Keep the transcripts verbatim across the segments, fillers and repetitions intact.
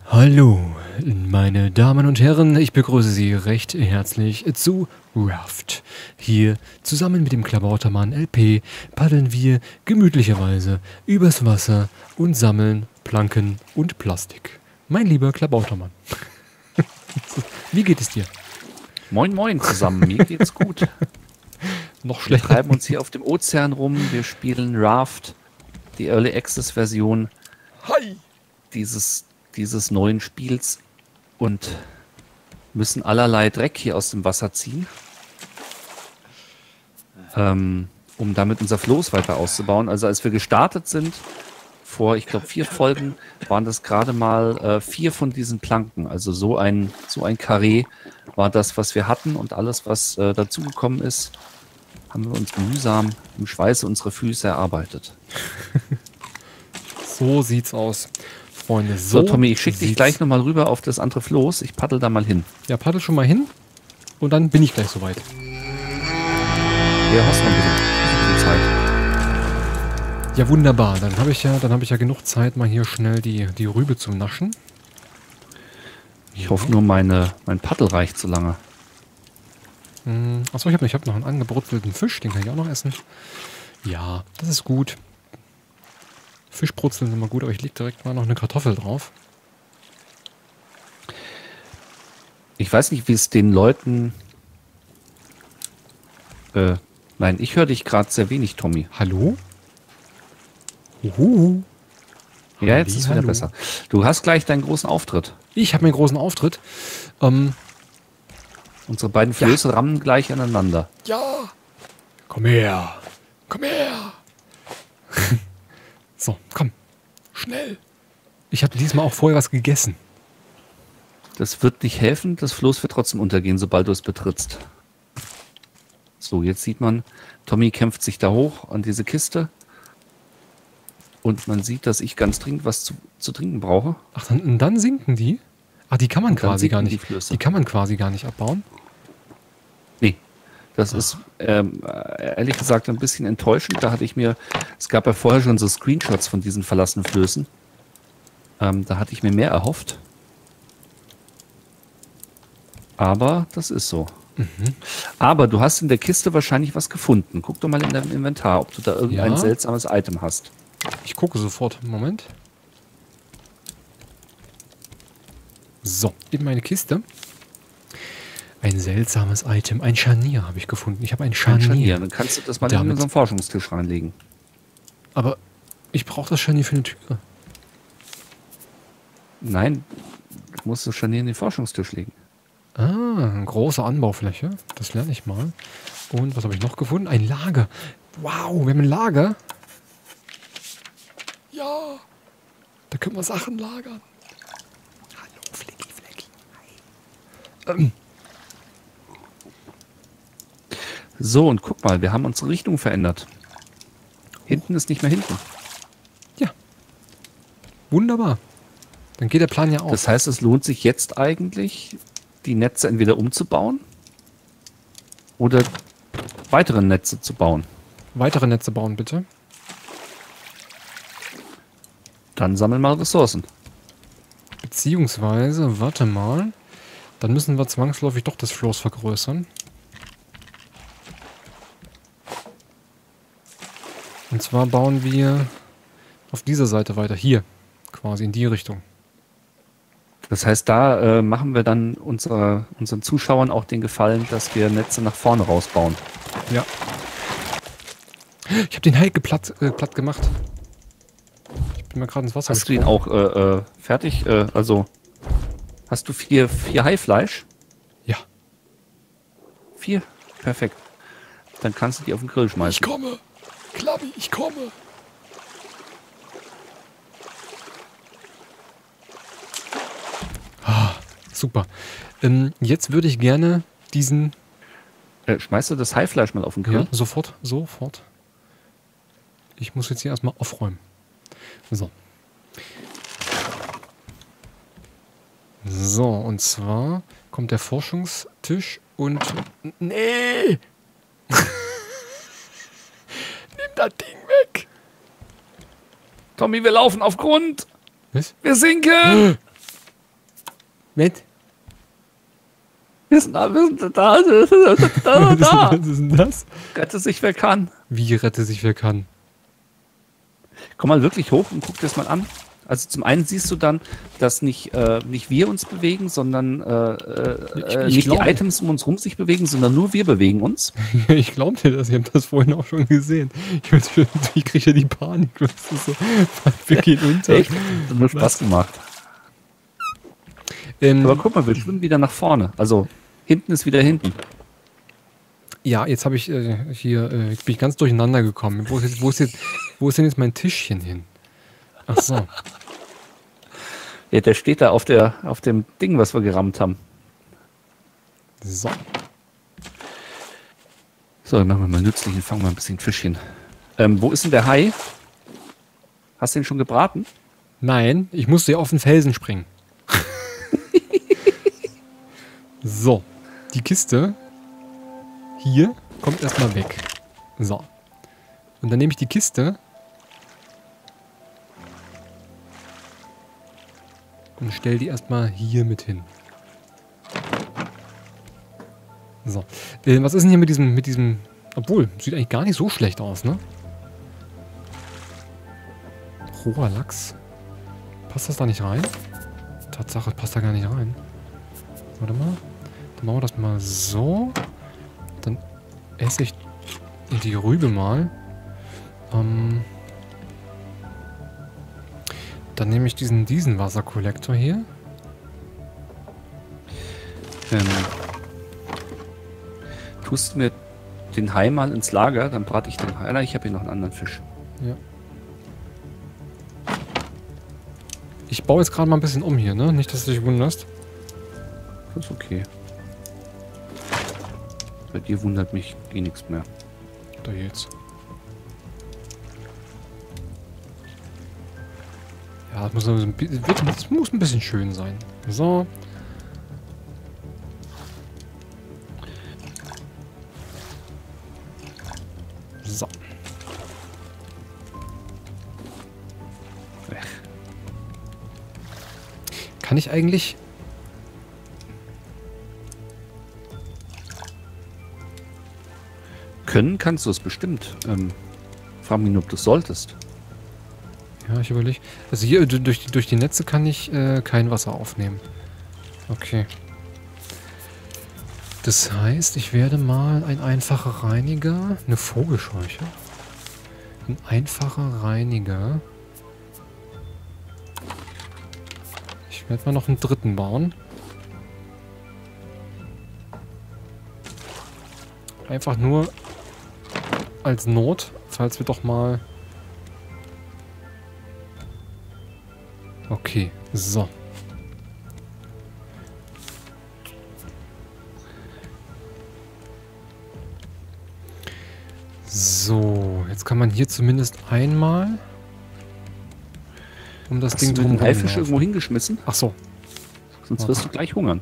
Hallo, meine Damen und Herren, ich begrüße Sie recht herzlich zu Raft. Hier zusammen mit dem Klabautermann L P paddeln wir gemütlicherweise übers Wasser und sammeln Planken und Plastik. Mein lieber Klabautermann. Wie geht es dir? Moin moin zusammen, mir geht's gut. Noch Wir schlechter. treiben uns hier auf dem Ozean rum, wir spielen Raft, die Early Access Version dieses, dieses neuen Spiels und müssen allerlei Dreck hier aus dem Wasser ziehen, ähm, um damit unser Floß weiter auszubauen. Also als wir gestartet sind, vor ich glaube vier Folgen, waren das gerade mal äh, vier von diesen Planken. Also so ein, so ein Karree war das, was wir hatten, und alles, was äh, dazugekommen ist, haben wir uns mühsam im Schweiße unserer Füße erarbeitet. So sieht's aus, Freunde. So, So, Tommy, ich schicke dich sieht's- gleich nochmal rüber auf das andere Floß. Ich paddel da mal hin. Ja, paddel schon mal hin und dann bin ich gleich soweit. Ja, hast noch ein bisschen, ein bisschen Zeit. Ja, wunderbar. Dann habe ich ja, dann habe ich ja genug Zeit, mal hier schnell die, die Rübe zu naschen. Ich hoffe nur, meine, mein Paddel reicht so lange. Hm, achso, ich habe ich hab noch einen angebrutzelten Fisch, den kann ich auch noch essen. Ja, das ist gut. Fischbrutzeln sind immer gut, aber ich lege direkt mal noch eine Kartoffel drauf. Ich weiß nicht, wie es den Leuten... Äh, nein, ich höre dich gerade sehr wenig, Tommy. Hallo? Uhu. Ja, jetzt ist wieder Hallihallo. besser. Du hast gleich deinen großen Auftritt. Ich habe meinen großen Auftritt. Ähm, Unsere beiden Flöße rammen gleich aneinander. ja. Komm her. Komm her. So, komm. Schnell. Ich habe diesmal auch vorher was gegessen. Das wird nicht helfen, das Floß wird trotzdem untergehen, sobald du es betrittst. So, jetzt sieht man, Tommy kämpft sich da hoch an diese Kiste. Und man sieht, dass ich ganz dringend was zu, zu trinken brauche. Ach, dann, und dann sinken die? Ach, die kann man Und dann quasi gar sinken die nicht. Flöße. Die kann man quasi gar nicht abbauen. Nee, das ist ähm, ehrlich gesagt ein bisschen enttäuschend. Da hatte ich mir, es gab ja vorher schon so Screenshots von diesen verlassenen Flößen. Ähm, da hatte ich mir mehr erhofft. Aber das ist so. Aber du hast in der Kiste wahrscheinlich was gefunden. Guck doch mal in deinem Inventar, ob du da irgendein Ja. seltsames Item hast. Ich gucke sofort. Moment. So, in meine Kiste. Ein seltsames Item. Ein Scharnier habe ich gefunden. Ich habe ein Ein Scharnier. Scharnier. Dann kannst du das mal in Damit- unseren Forschungstisch reinlegen. Aber ich brauche das Scharnier für eine Tür. Nein, du musst das Scharnier in den Forschungstisch legen. Ah, eine große Anbaufläche. Das lerne ich mal. Und was habe ich noch gefunden? Ein Lager. Wow, wir haben ein Lager. Ja. Da können wir Sachen lagern. Hallo, Flecki, Flecki. Hi. Ähm, So, und guck mal, wir haben unsere Richtung verändert. Hinten ist nicht mehr hinten. ja. Wunderbar. Dann geht der Plan ja auf. Das heißt, es lohnt sich jetzt eigentlich, die Netze entweder umzubauen oder weitere Netze zu bauen. Weitere Netze bauen, bitte. Dann sammeln mal Ressourcen. Beziehungsweise, warte mal. Dann müssen wir zwangsläufig doch das Floß vergrößern. Und zwar bauen wir auf dieser Seite weiter. Hier. Quasi in die Richtung. Das heißt, da äh, machen wir dann unsere, unseren Zuschauern auch den Gefallen, dass wir Netze nach vorne rausbauen. Ja. Ich habe den Heike platt, äh, platt gemacht. Ich bin mal gerade ins Wasser Hast du ihn auch äh, äh, fertig? Äh, also hast du vier, vier Haifleisch? Ja. Vier? Perfekt. Dann kannst du die auf den Grill schmeißen. komme. Klabbi, ich komme. Ah, super. Ähm, jetzt würde ich gerne diesen... Äh, schmeißt du das Haifleisch mal auf den Grill? Ja, sofort, sofort. Ich muss jetzt hier erstmal aufräumen. So. So, und zwar kommt der Forschungstisch und... Nee! Nimm das Ding weg! Tommy, wir laufen auf Grund! Was? Wir sinken! Mit? Wir sind da, wir sind da, wir sind da, da. Was ist denn das? Rette sich, wer kann. Wie rette sich, wer kann? Komm mal wirklich hoch und guck dir das mal an. Also zum einen siehst du dann, dass nicht, äh, nicht wir uns bewegen, sondern äh, äh, ich nicht glaub- die Items um uns rum sich bewegen, sondern nur wir bewegen uns. Ich glaube dir das, ich habe das vorhin auch schon gesehen. Ich, ich, ich kriege ja die Panik. Das ist so, wir gehen unter. Echt? Das hat nur Spaß gemacht. Ähm, Aber guck mal, wir schwimmen wieder nach vorne. Also hinten ist wieder hinten. ja, jetzt habe ich äh, hier, äh, bin ich ganz durcheinander gekommen. Wo ist, jetzt, wo, ist jetzt, wo ist denn jetzt mein Tischchen hin? Ach so. Ja, der steht da auf, der, auf dem Ding, was wir gerammt haben. So. So, dann machen wir mal nützlich und fangen mal ein bisschen Fischchen. Ähm, wo ist denn der Hai? Hast du ihn schon gebraten? Nein, ich musste ja auf den Felsen springen. So. Die Kiste hier kommt erstmal weg. So. Und dann nehme ich die Kiste und stelle die erstmal hier mit hin. So. Äh, was ist denn hier mit diesem, mit diesem... Obwohl, sieht eigentlich gar nicht so schlecht aus, ne? Roher Lachs. Passt das da nicht rein? Tatsache, passt da gar nicht rein. Warte mal. Dann machen wir das mal so. Dann esse ich die Rübe mal. Ähm... Dann nehme ich diesen, diesen Wasserkollektor hier. Ähm, tust du mir den Hai mal ins Lager, dann brate ich den Hai. Nein, ich habe hier noch einen anderen Fisch. Ja. Ich baue jetzt gerade mal ein bisschen um hier, ne? Nicht, dass du dich wunderst. Das ist okay. Bei dir wundert mich eh nichts mehr. Da jetzt. Ja, das muss, so ein bi- das muss ein bisschen schön sein. So. So. Kann ich eigentlich... Können kannst du es bestimmt. Ähm, frag mich nur, ob du es solltest. Ja, ich überlege. Also hier d- durch die, durch die Netze kann ich äh, kein Wasser aufnehmen. Okay. Das heißt, ich werde mal ein einfacher Reiniger, eine Vogelscheuche. Ein einfacher Reiniger. Ich werde mal noch einen dritten bauen. Einfach nur als Not, falls wir doch mal... Okay, so. So, jetzt kann man hier zumindest einmal um das Hast Ding du den drum Haifisch irgendwo hingeschmissen? Ach so, Sonst wirst du gleich hungern.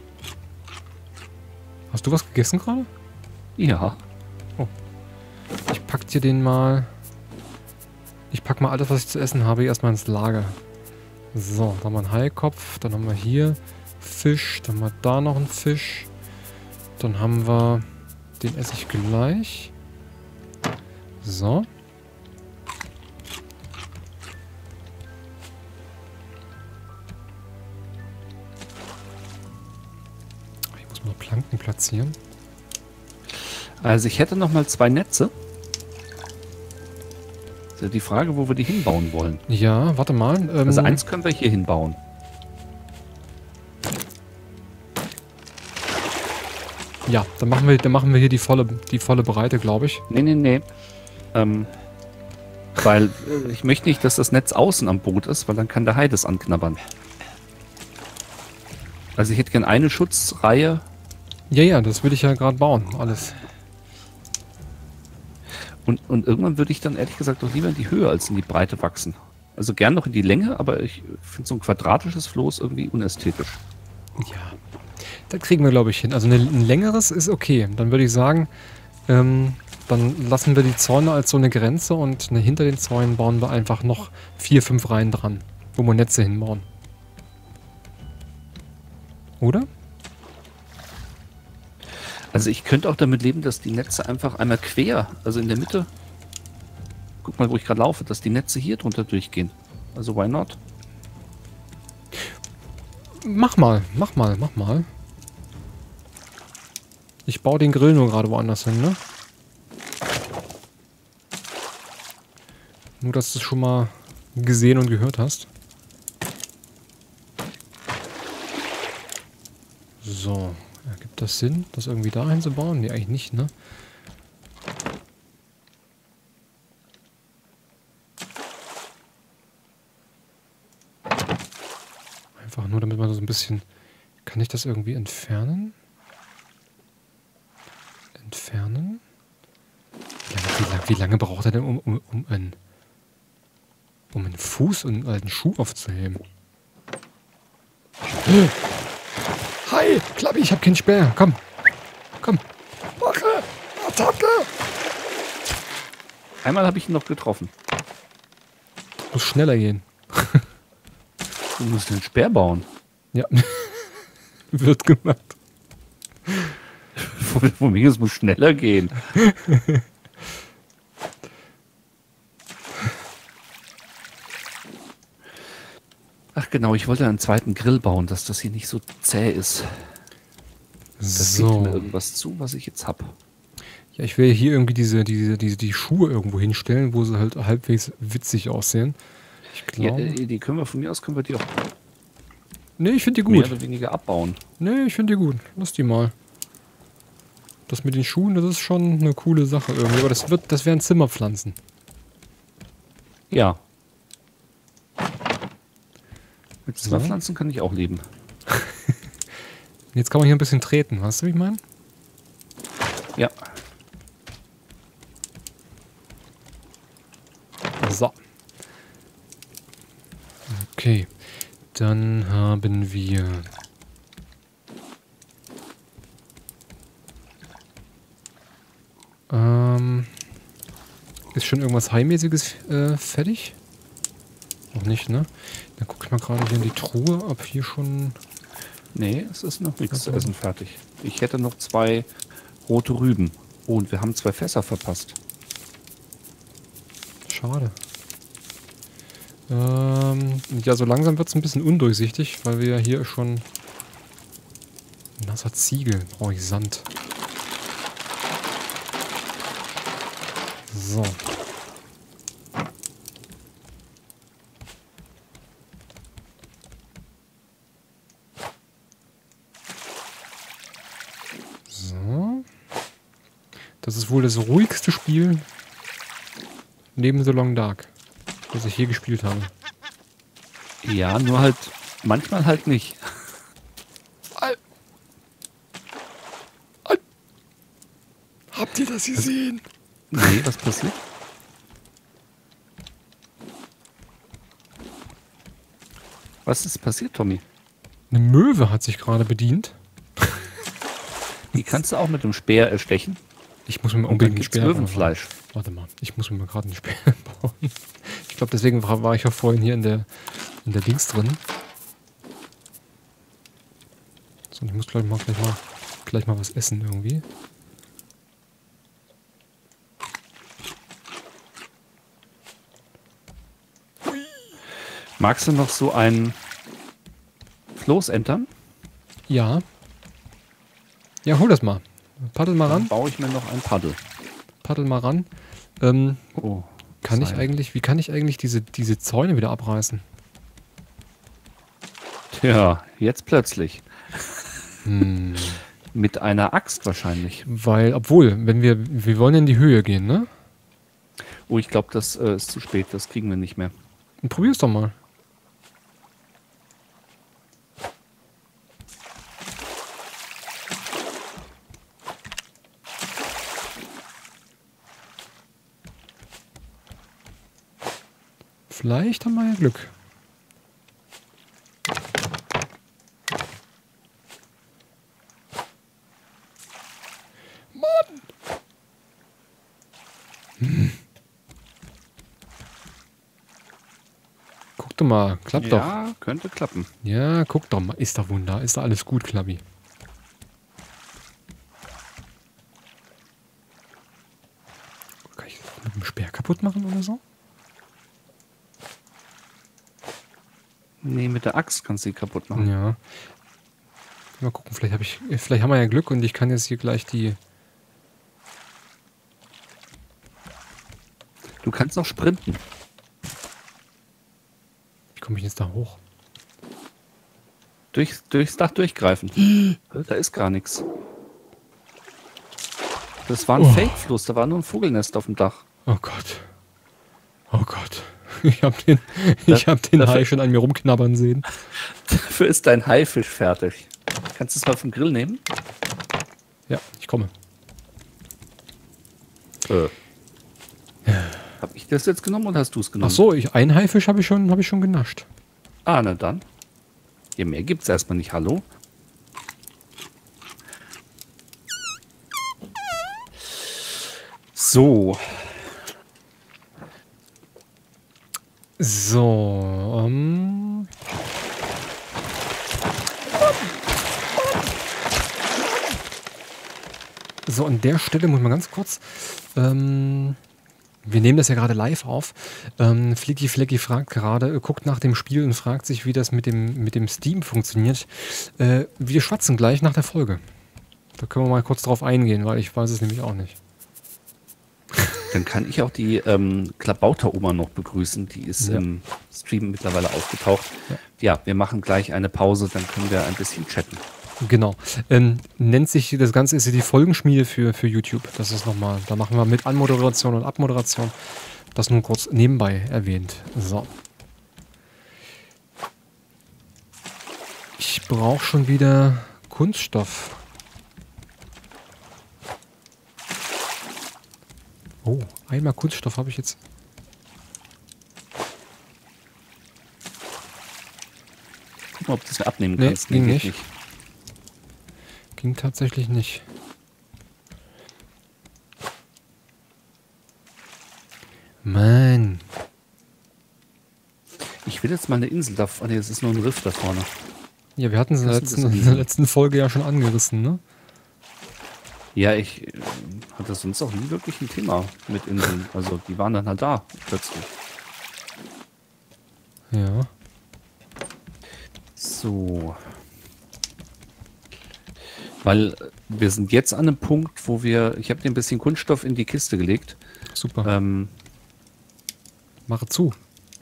hast du was gegessen gerade? Ja. Ich pack dir den mal... Ich pack mal alles, was ich zu essen habe, erstmal ins Lager. So, da haben wir einen Haikopf, dann haben wir hier Fisch, dann haben wir da noch einen Fisch. Dann haben wir... Den esse ich gleich. So. Ich muss mal Planken platzieren. Also ich hätte noch mal zwei Netze. Ist ja die Frage, wo wir die hinbauen wollen. Ja, warte mal. Ähm, Also eins können wir hier hinbauen. Ja, dann machen wir, dann machen wir hier die volle, die volle Breite, glaube ich. Nee, nee, nee. Ähm, weil äh, ich möchte nicht, dass das Netz außen am Boot ist, weil dann kann der Hai das anknabbern. Also ich hätte gern eine Schutzreihe. Ja, ja, das will ich ja gerade bauen. Alles. Und, und irgendwann würde ich dann ehrlich gesagt doch lieber in die Höhe als in die Breite wachsen. Also gern noch in die Länge, aber ich finde so ein quadratisches Floß irgendwie unästhetisch. Ja. Das kriegen wir, glaube ich, hin. Also eine, ein längeres ist okay. Dann würde ich sagen, ähm, dann lassen wir die Zäune als so eine Grenze und ne, hinter den Zäunen bauen wir einfach noch vier, fünf Reihen dran, wo wir Netze hinbauen. Oder? Also ich könnte auch damit leben, dass die Netze einfach einmal quer, also in der Mitte, guck mal, wo ich gerade laufe, dass die Netze hier drunter durchgehen. Also why not? Mach mal, mach mal, mach mal. Ich baue den Grill nur gerade woanders hin, ne? Nur, dass du es schon mal gesehen und gehört hast. So. Ergibt das Sinn, das irgendwie da hinzubauen? Nee, eigentlich nicht, ne? Einfach nur, damit man so ein bisschen... Kann ich das irgendwie entfernen? Entfernen? Wie lange, wie lange, wie lange braucht er denn, um, um, um einen... um einen Fuß und einen alten Schuh aufzuheben? Hi, Klappi, ich hab keinen Speer. Komm. Komm. Mache. Attacke. Einmal habe ich ihn noch getroffen. Muss schneller gehen. Du musst den Speer bauen. Ja. Wird gemacht. Von, von mir, es muss schneller gehen. Ach genau, ich wollte einen zweiten Grill bauen, dass das hier nicht so zäh ist. Das So. gibt mir irgendwas zu, was ich jetzt habe. Ja, ich will hier irgendwie diese, diese, diese, die Schuhe irgendwo hinstellen, wo sie halt halbwegs witzig aussehen. Ich Ja, glaube. äh, die können wir von mir aus, können wir die auch Nee, ich finde die mehr gut. oder weniger abbauen. Nee, ich finde die gut. Lass die mal. Das mit den Schuhen, das ist schon eine coole Sache irgendwie. Aber das wird, das wären Zimmerpflanzen. Ja. Mit So. Zimmerpflanzen kann ich auch leben. Jetzt kann man hier ein bisschen treten, weißt du, wie ich meine? Ja. So. Okay. Dann haben wir... Ähm... Ist schon irgendwas High-mäßiges äh, fertig? Noch nicht, ne? Dann gucke ich mal gerade hier in die Truhe, ob hier schon... Nee, es ist noch nichts zu Okay. essen fertig. Ich hätte noch zwei rote Rüben. Oh, und wir haben zwei Fässer verpasst. Schade. Ähm, ja, so langsam wird es ein bisschen undurchsichtig, weil wir ja hier schon... Nasser Ziegel, brauche ich Sand. So. So. Das ist wohl das ruhigste Spiel neben The Long Dark, das ich je gespielt habe. Ja, nur halt manchmal halt nicht. Habt ihr das gesehen? Nee, was passiert? Was ist passiert, Tommy? Eine Möwe hat sich gerade bedient. Die kannst du auch mit dem Speer erstechen. Ich muss mir mal Und dann unbedingt einen gibt's Speer Möwenfleisch. bauen. Warte mal, ich muss mir mal gerade einen Speer bauen. Ich glaube, deswegen war, war ich ja vorhin hier in der, in der Dings drin. So, ich muss gleich mal, gleich mal, gleich mal was essen irgendwie. Magst du noch so ein Floß entern? Ja. Ja, hol das mal. Paddel mal Dann ran. baue ich mir noch ein Paddel. Paddel mal ran. Ähm, Oh, kann ich Seil. eigentlich, wie kann ich eigentlich diese, diese Zäune wieder abreißen? Tja, jetzt plötzlich. Hm. Mit einer Axt wahrscheinlich. Weil, obwohl, wenn wir, wir wollen in die Höhe gehen, ne? Oh, ich glaube, das äh, ist zu spät. Das kriegen wir nicht mehr. Dann probier's doch mal. Vielleicht haben wir ja Glück. Mann! Hm. Guck doch mal. Klappt doch. Ja, könnte klappen. Ja, guck doch mal. Ist da Wunder. Ist da alles gut, Klabbi? Kann ich das mit dem Speer kaputt machen oder so? Nee, mit der Axt kannst du sie kaputt machen. Ja. Mal gucken, vielleicht habe ich. Vielleicht haben wir ja Glück und ich kann jetzt hier gleich die. Du kannst noch sprinten. Wie komme ich jetzt da hoch? Durch, durchs Dach durchgreifen. Da ist gar nichts. Das war ein Oh. Fake-Fluss, da war nur ein Vogelnest auf dem Dach. Oh Gott. Oh Gott. Ich habe den, ich hab den dafür- Hai schon an mir rumknabbern sehen. Dafür ist dein Haifisch fertig. Kannst du es mal vom Grill nehmen? Ja, ich komme. Äh. Hab ich das jetzt genommen oder hast du es genommen? Ach so, ich, einen Haifisch habe ich, schon- hab ich schon genascht. Ah, na dann. Hier mehr gibt's erstmal nicht. Hallo? So. So, ähm. So, an der Stelle muss man ganz kurz. Ähm, wir nehmen das ja gerade live auf. Ähm, Flicky Flecky fragt gerade, äh, guckt nach dem Spiel und fragt sich, wie das mit dem, mit dem Steam funktioniert. Äh, wir schwatzen gleich nach der Folge. Da können wir mal kurz drauf eingehen, weil ich weiß es nämlich auch nicht. Dann kann ich auch die ähm, Klabauter-Oma noch begrüßen. Die ist Ja. im Stream mittlerweile aufgetaucht. Ja. Ja, wir machen gleich eine Pause, dann können wir ein bisschen chatten. Genau. Ähm, nennt sich das Ganze ist die Folgenschmiede für, für YouTube. Das ist nochmal, da machen wir mit Anmoderation und Abmoderation. Das nur kurz nebenbei erwähnt. So. Ich brauche schon wieder Kunststoff. Oh, einmal Kunststoff habe ich jetzt. Guck mal, ob du das abnehmen Nee, kannst. ging geht nicht. Ging tatsächlich nicht. Mann. Ich will jetzt mal eine Insel da vorne. Nee, es ist nur ein Riff da vorne. Ja, wir hatten es in der Das ist letzten, ein in der letzten Folge ja schon angerissen, ne? Ja, ich äh, hatte sonst auch nie wirklich ein Thema mit Inseln. Also die waren dann halt da plötzlich. Ja. So. Weil äh, wir sind jetzt an einem Punkt, wo wir, ich habe dir ein bisschen Kunststoff in die Kiste gelegt. Super. Ähm, Mache zu.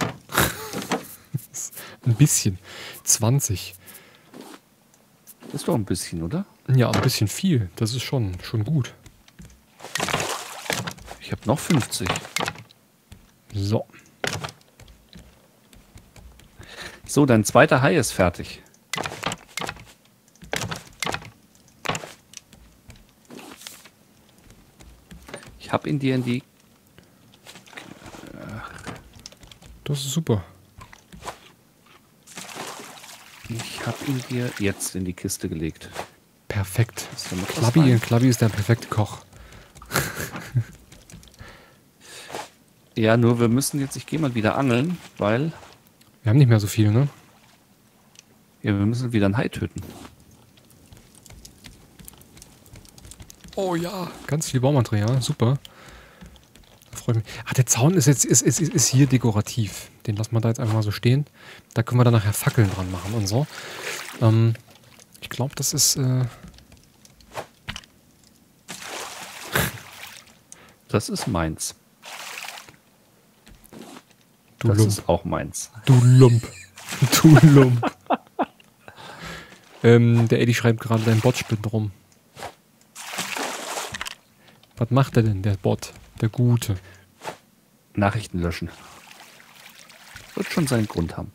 Ein bisschen. zwanzig. ist doch ein bisschen, oder? Ja, ein bisschen viel. Das ist schon, schon gut. Ich habe noch fünfzig. So. So, dein zweiter Hai ist fertig. Ich habe ihn dir in die... Das ist super. Ich habe ihn dir jetzt in die Kiste gelegt. Perfekt. Ist da noch was Klabbi, rein? Klabbi ist der perfekte Koch. Ja, nur wir müssen jetzt, ich gehe mal wieder angeln, weil Wir haben nicht mehr so viel, ne? ja, wir müssen wieder ein Hai töten. Oh ja. Ganz viel Baumaterial. Super. Da freue ich mich. Ah, der Zaun ist jetzt ist, ist, ist hier dekorativ. Den lassen wir da jetzt einfach mal so stehen. Da können wir dann nachher Fackeln dran machen und so. Ähm, ich glaube, das ist... Äh, Das ist meins. du Das Lump. ist auch meins. Du Lump. Du Lump. ähm, der Eddie schreibt gerade, dein Bot spinnt rum. Was macht er denn, der Bot? Der Gute. Nachrichten löschen. Wird schon seinen Grund haben.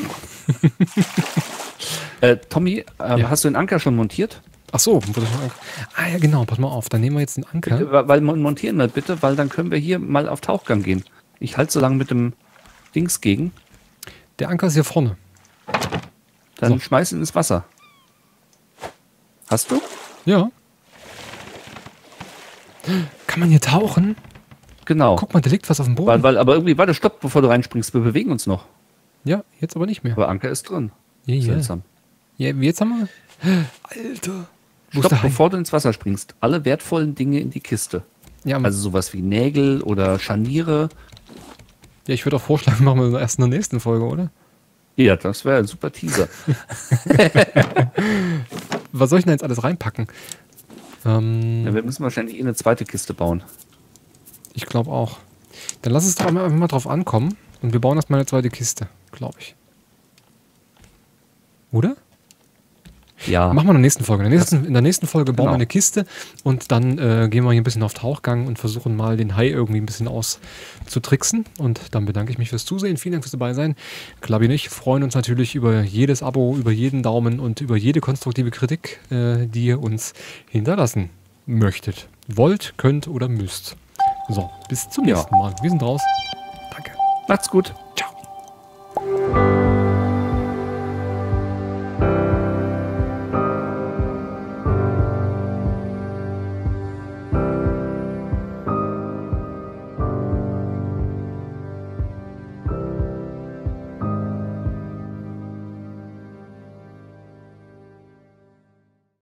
äh, Tommy, äh, Ja. hast du den Anker schon montiert? Ach so, wurde schon ange- ah ja genau, pass mal auf, dann nehmen wir jetzt einen Anker. Bitte, weil mon- montieren wir bitte, weil dann können wir hier mal auf Tauchgang gehen. Ich halte so lange mit dem Dings gegen, Der Anker ist hier vorne. dann So. schmeiß ihn ins Wasser. Hast du? Ja. Kann man hier tauchen? Genau. Guck mal, da liegt was auf dem Boden. Weil, weil, aber irgendwie, warte, stopp, bevor du reinspringst, wir bewegen uns noch. Ja, jetzt aber nicht mehr. Aber Anker ist drin. Ja, ja. Seltsam. Ja, jetzt haben wir... Alter. Wo ist Stopp, der Hai? bevor du ins Wasser springst. Alle wertvollen Dinge in die Kiste. Ja, Also sowas wie Nägel oder Scharniere. ja, ich würde auch vorschlagen, machen wir erst in der nächsten Folge, oder? Ja, das wäre ein super Teaser. Was soll ich denn jetzt alles reinpacken? Ähm, Ja, wir müssen wahrscheinlich eh eine zweite Kiste bauen. ich glaube auch. Dann lass es doch einfach mal drauf ankommen und wir bauen erstmal eine zweite Kiste, glaube ich. Oder? Ja. Machen wir in der nächsten Folge. In der nächsten, in der nächsten Folge bauen Genau. wir eine Kiste und dann äh, gehen wir hier ein bisschen auf Tauchgang und versuchen mal den Hai irgendwie ein bisschen auszutricksen. Und dann bedanke ich mich fürs Zusehen. Vielen Dank fürs dabei sein. Klabi und ich freuen uns natürlich über jedes Abo, über jeden Daumen und über jede konstruktive Kritik, äh, die ihr uns hinterlassen möchtet. Wollt, könnt oder müsst. So, bis zum Ja. nächsten Mal. Wir sind raus. Danke. Macht's gut. Ciao.